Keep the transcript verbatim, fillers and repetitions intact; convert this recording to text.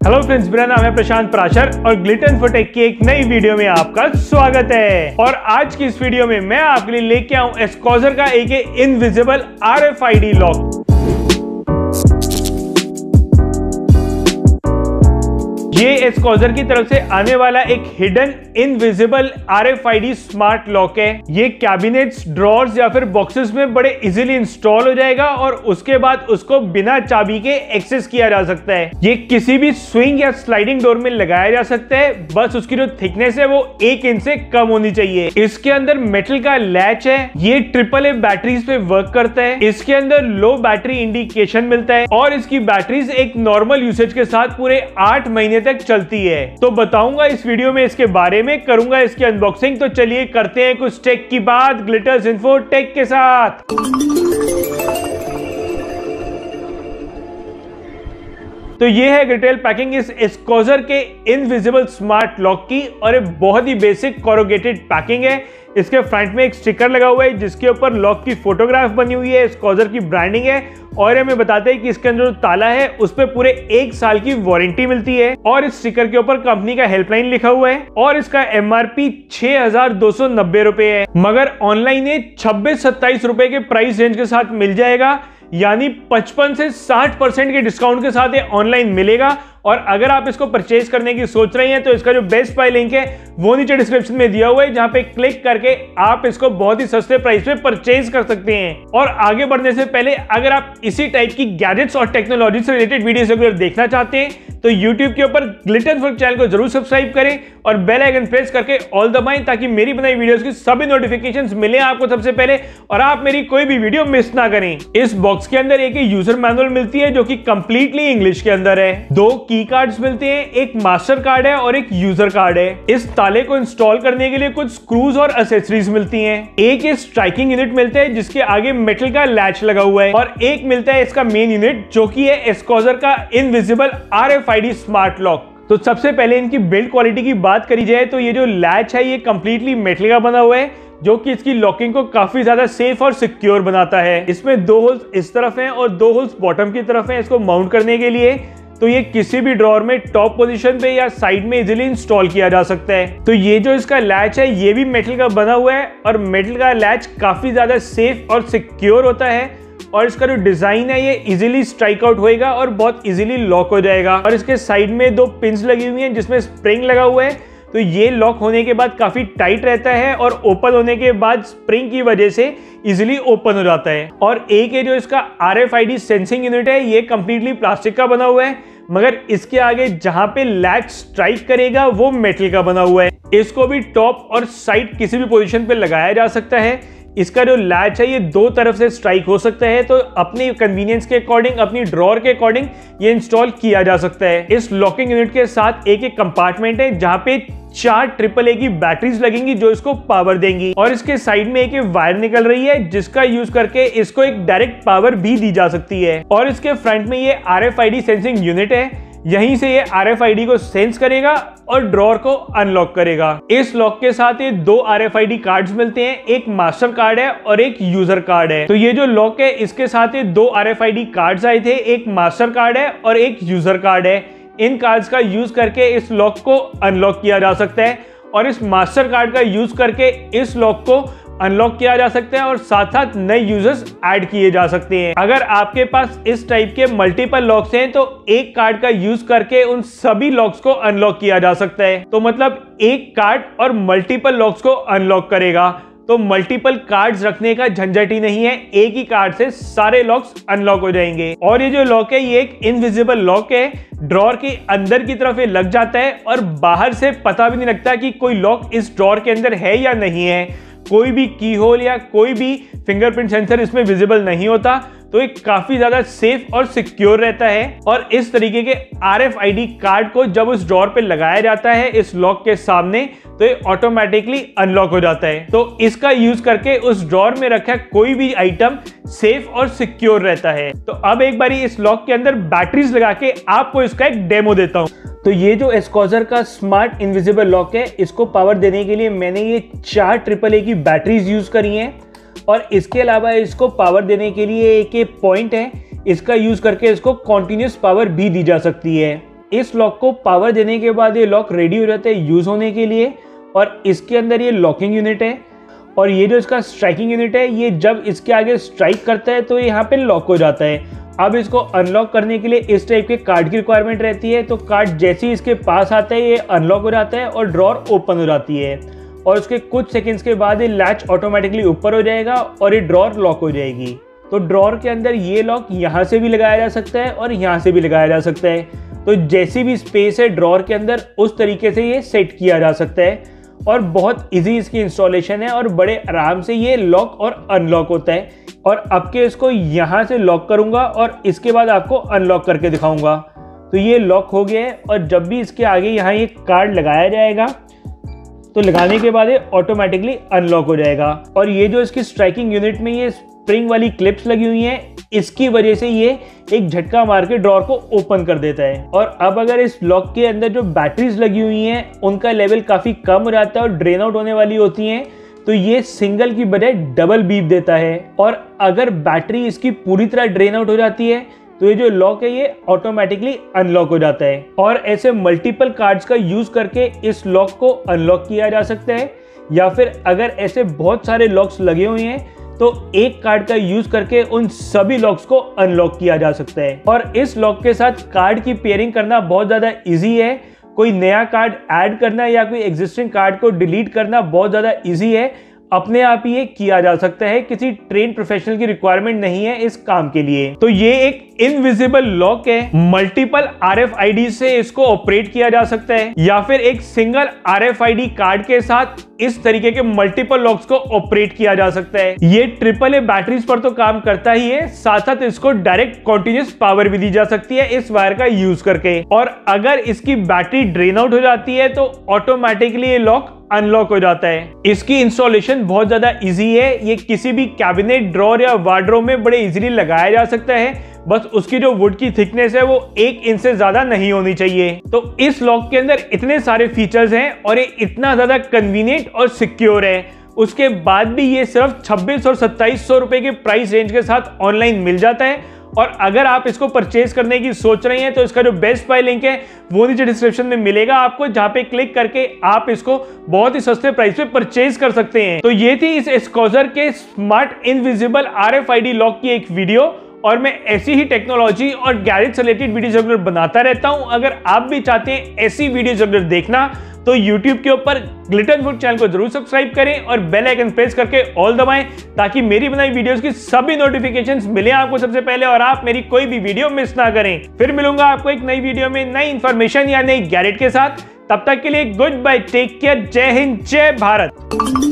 Hello friends, मेरा नाम है प्रशांत प्राशर और ग्लिटर इन्फोटेक की एक नई वीडियो में आपका स्वागत है। और आज की इस वीडियो में मैं आपके लिए लेके आऊं एस्कॉजर का एक invisible R F I D lock. ये एस्कॉजर की तरफ से आने वाला एक hidden invisible R F I D smart lock है। ये कैबिनेट्स, ड्रॉर्स या फिर बॉक्सेस में बड़े इजीली इंस्टॉल हो जाएगा और उसके बाद उसको बिना चाबी के एक्सेस किया जा सकता है। ये किसी भी स्विंग या स्लाइडिंग डोर में लगाया जा सकता है, बस उसकी जो थिकनेस है वो एक इंच से कम होनी चाहिए। इसके अंदर मेटल का लैच है, ये ट्रिपल ए बैटरीज पे वर्क करता है। इसके अंदर लो बैटरी इंडिकेशन मिलता है और इसकी बैटरीज एक नॉर्मल यूसेज के साथ पूरे आठ महीने तक चलती है। तो बताऊंगा इस वीडियो में इसके बारे में, करूंगा इसकी अनबॉक्सिंग। तो चलिए करते हैं कुछ टेक की बात ग्लिटर्स इन्फोटेक के साथ। तो ये है डिटेल पैकिंग इस एस्कॉजर के इनविजिबल स्मार्ट लॉक की, और ये बहुत ही बेसिक कोरुगेटेड पैकिंग है। इसके फ्रंट में एक स्टिकर लगा हुआ है जिसके ऊपर लॉक की फोटोग्राफ बनी हुई है, एस्कॉजर की ब्रांडिंग है, और हमें बताते हैं कि इसके अंदर जो ताला है उस पर पूरे एक साल की वारंटी मिलती है। और इस स्टिकर के ऊपर कंपनी का हेल्पलाइन लिखा हुआ है और इसका एम आर पी छह हजार दो सौ नब्बे रुपए है, मगर ऑनलाइन ये छब्बीस सत्ताईस रुपए के प्राइस रेंज के साथ मिल जाएगा, यानी पचपन से साठ परसेंट के डिस्काउंट के साथ ये ऑनलाइन मिलेगा। और अगर आप इसको परचेज करने की सोच रहे हैं तो इसका जो बेस्ट बाय लिंक है वो नीचे डिस्क्रिप्शन में दिया हुआ है, जहां पे क्लिक करके आप इसको बहुत ही सस्ते प्राइस पे परचेज कर सकते हैं। और आगे बढ़ने से पहले अगर आप इसी टाइप की गैजेट्स और टेक्नोलॉजी से रिलेटेड वीडियोस अगर देखना चाहते हैं तो यूट्यूब के ऊपर ग्लिटर इन्फोटेक चैनल को जरूर सब्सक्राइब करें और बेल आइकन प्रेस करके ऑल दबाएं, ताकि मेरी बनाई वीडियोस की सभी नोटिफिकेशंस मिले आपको सबसे पहले और आप मेरी कोई भी वीडियो मिस ना करें। इस बॉक्स के अंदर एक यूजर मैनुअल मिलती है जो कि कंप्लीटली इंग्लिश के अंदर है। दो की कार्ड्स मिलते हैं, एक मास्टर कार्ड है और एक यूजर कार्ड है। इस ताले को इंस्टॉल करने के लिए कुछ स्क्रूज और एक्सेसरीज मिलती हैं। एक स्ट्राइकिंग यूनिट मिलता है जिसके आगे मेटल का लैच लगा हुआ है, और एक मिलता है इसका मेन यूनिट जो कि है एस्कॉजर का invisible R F I D smart lock. तो सबसे पहले इनकी बिल्ड क्वालिटी की बात करी जाए तो ये जो लैच है ये कंप्लीटली मेटल का बना हुआ है, जो कि इसकी लॉकिंग को काफी ज्यादा सेफ और सिक्योर बनाता है। इसमें दो होल्स इस तरफ हैं और दो होल्स बॉटम की तरफ हैं इसको माउंट करने के लिए। तो ये किसी भी ड्रॉर में टॉप पोजीशन पे या साइड में इजीली इंस्टॉल किया जा सकता है। तो ये जो इसका लैच है ये भी मेटल का बना हुआ है, और मेटल का लैच काफी ज्यादा सेफ और सिक्योर होता है, और इसका जो डिजाइन है ये इजीली स्ट्राइक आउट होएगा और बहुत इजीली लॉक हो जाएगा। और इसके साइड में दो पिंस लगी हुई हैं जिसमें स्प्रिंग लगा हुआ है, तो ये लॉक होने के बाद काफी टाइट रहता है और ओपन होने के बाद स्प्रिंग की वजह से इजीली ओपन हो जाता है। और एक है जो इसका R F I D sensing unit है, ये कंप्लीटली प्लास्टिक का बना हुआ है, मगर इसके आगे जहां पे लैच स्ट्राइक करेगा वो मेटल का बना हुआ है। इसको भी टॉप और साइड किसी भी पोजीशन पे लगाया जा सकता है। इसका जो लैच है ये दो तरफ से स्ट्राइक हो सकता है, तो अपनी कन्वीनियंस के अकॉर्डिंग, अपनी ड्रॉर के अकॉर्डिंग ये इंस्टॉल किया जा सकता है। इस लॉकिंग यूनिट के साथ एक एक कंपार्टमेंट है जहां पे चार ट्रिपल ए की बैटरीज लगेंगी जो इसको पावर देंगी, और इसके साइड में एक वायर निकल रही है जिसका यूज करके इसको एक डायरेक्ट पावर भी दी जा सकती है। और इसके फ्रंट में ये R F I D sensing unit है, यहीं से ये आर एफ आई डी को सेंस करेगा और ड्रॉर को अनलॉक करेगा। इस लॉक के साथ ये दो R F I D cards मिलते हैं, एक मास्टर कार्ड है और एक यूजर कार्ड है। तो ये जो लॉक है इसके साथ ये दो R F I D cards आए थे, एक मास्टर कार्ड है और एक यूजर कार्ड है। इन कार्ड्स का यूज करके इस लॉक को अनलॉक किया जा सकता है, और इस मास्टर कार्ड का यूज करके इस लॉक को अनलॉक किया जा सकता है और साथ साथ नए यूजर्स ऐड किए जा सकते हैं। अगर आपके पास इस टाइप के मल्टीपल लॉक्स हैं तो एक कार्ड का यूज करके उन सभी लॉक्स को अनलॉक किया जा सकता है। तो मतलब एक कार्ड और मल्टीपल लॉक्स को अनलॉक करेगा, तो मल्टीपल कार्ड्स रखने का झंझट ही नहीं है, एक ही कार्ड से सारे लॉक्स अनलॉक हो जाएंगे। और ये जो लॉक है ये एक इनविजिबल लॉक है, ड्रॉर के अंदर की तरफ ये लग जाता है और बाहर से पता भी नहीं लगता कि कोई लॉक इस ड्रॉर के अंदर है या नहीं है। कोई भी की होल या कोई भी फिंगरप्रिंट सेंसर इसमें विजिबल नहीं होता, तो ये काफी ज्यादा सेफ और सिक्योर रहता है। और इस तरीके के R F I D card को जब उस ड्रॉर पे लगाया जाता है इस लॉक के सामने, तो ये ऑटोमेटिकली अनलॉक हो जाता है। तो इसका यूज करके उस ड्रॉर में रखा कोई भी आइटम सेफ और सिक्योर रहता है। तो अब एक बारी इस लॉक के अंदर बैटरीज लगा के आपको इसका एक डेमो देता हूं। तो ये जो एस्कॉजर का स्मार्ट इनविजिबल लॉक है, इसको पावर देने के लिए मैंने ये चार ट्रिपल ए की बैटरीज यूज करी हैं, और इसके अलावा इसको पावर देने के लिए एक पॉइंट है, इसका यूज करके इसको कॉन्टिन्यूस पावर भी दी जा सकती है। इस लॉक को पावर देने के बाद ये लॉक रेडी हो जाता है यूज होने के लिए। और इसके अंदर ये लॉकिंग यूनिट है और ये जो इसका स्ट्राइकिंग यूनिट है, ये जब इसके आगे स्ट्राइक करता है तो यहाँ पे लॉक हो जाता है। अब इसको अनलॉक करने के लिए इस टाइप के कार्ड की रिक्वायरमेंट रहती है, तो कार्ड जैसे ही इसके पास आता है ये अनलॉक हो जाता है और ड्रॉर ओपन हो जाती है और उसके कुछ सेकंड्स के बाद ये लैच ऑटोमेटिकली ऊपर हो जाएगा और ये ड्रॉर लॉक हो जाएगी। तो ड्रॉर के अंदर ये लॉक यहाँ से भी लगाया जा सकता है और यहाँ से भी लगाया जा सकता है। तो जैसी भी स्पेस है ड्रॉर के अंदर उस तरीके से ये सेट किया जा सकता है और बहुत इजी इसकी इंस्टॉलेशन है और बड़े आराम से ये लॉक और अनलॉक होता है। और अब के इसको यहाँ से लॉक करूँगा और इसके बाद आपको अनलॉक करके दिखाऊंगा। तो ये लॉक हो गया है और जब भी इसके आगे यहाँ ये कार्ड लगाया जाएगा तो लगाने के बाद ये ऑटोमेटिकली अनलॉक हो जाएगा। और ये जो इसकी स्ट्राइकिंग यूनिट में ये स्प्रिंग वाली क्लिप्स लगी हुई हैं, इसकी वजह से ये एक झटका मार के ड्रॉर को ओपन कर देता है। और अब अगर इस लॉक के अंदर जो बैटरीज लगी हुई हैं उनका लेवल काफी कम हो जाता है और ड्रेन आउट होने वाली होती हैं, तो ये सिंगल की बजाय डबल बीप देता है। और अगर बैटरी इसकी पूरी तरह ड्रेन आउट हो जाती है तो ये जो लॉक है ये ऑटोमेटिकली अनलॉक हो जाता है। और ऐसे मल्टीपल कार्ड्स का यूज करके इस लॉक को अनलॉक किया जा सकता है, या फिर अगर ऐसे बहुत सारे लॉक्स लगे हुए हैं तो एक कार्ड का यूज करके उन सभी लॉक्स को अनलॉक किया जा सकता है। और इस लॉक के साथ कार्ड की पेयरिंग करना बहुत ज्यादा इजी है। कोई नया कार्ड ऐड करना या कोई एग्जिस्टिंग कार्ड को डिलीट करना बहुत ज्यादा इजी है, अपने आप ही ये किया जा सकता है, किसी ट्रेन प्रोफेशनल की रिक्वायरमेंट नहीं है इस काम के लिए। तो ये एक इनविजिबल लॉक है, मल्टीपल आरएफआईडी से इसको ऑपरेट किया जा सकता है या फिर एक सिंगल आरएफआईडी कार्ड के साथ इस तरीके के मल्टीपल लॉक्स को ऑपरेट किया जा सकता है। ये ट्रिपल ए बैटरीज पर तो काम करता ही है, साथ साथ इसको डायरेक्ट कॉन्टिन्यूस पावर भी दी जा सकती है इस वायर का यूज करके। और अगर इसकी बैटरी ड्रेन आउट हो जाती है तो ऑटोमेटिकली ये लॉक अनलॉक हो जाता है। इसकी इंस्टॉलेशन बहुत ज्यादा इजी है, ये किसी भी कैबिनेट, ड्रॉर या वार्डरोब में बड़े इजीली लगाया जा सकता है। बस उसकी जो वुड की थिकनेस है वो एक इंच से ज्यादा नहीं होनी चाहिए। तो इस लॉक के अंदर इतने सारे फीचर्स हैं और ये इतना ज्यादा कन्वीनियंट और सिक्योर है, उसके बाद भी ये सिर्फ छब्बीस और सत्ताईस सौ रुपए के प्राइस रेंज के साथ ऑनलाइन मिल जाता है। और अगर आप इसको परचेज करने की सोच रहे हैं तो इसका जो बेस्ट बाय लिंक है वो नीचे डिस्क्रिप्शन में मिलेगा आपको, जहां पे क्लिक करके आप इसको बहुत ही सस्ते प्राइस पे परचेज कर सकते हैं। तो ये थी इस एस्कोजर के स्मार्ट इनविजिबल आरएफआईडी लॉक की एक वीडियो, और मैं ऐसी ही टेक्नोलॉजी और गैजेट से रिलेटेड वीडियो रेगुलर बनाता रहता हूं। अगर आप भी चाहते हैं ऐसी वीडियो रेगुलर देखना तो YouTube के ऊपर ग्लिटन फूड चैनल को जरूर सब्सक्राइब करें और बेल आइकन प्रेस करके ऑल दबाएं, ताकि मेरी बनाई वीडियोस की सभी नोटिफिकेशंस मिले आपको सबसे पहले और आप मेरी कोई भी वीडियो मिस ना करें। फिर मिलूंगा आपको एक नई वीडियो में नई इंफॉर्मेशन या नई गैजेट के साथ। तब तक के लिए गुड बाय, टेक केयर, जय हिंद, जय भारत।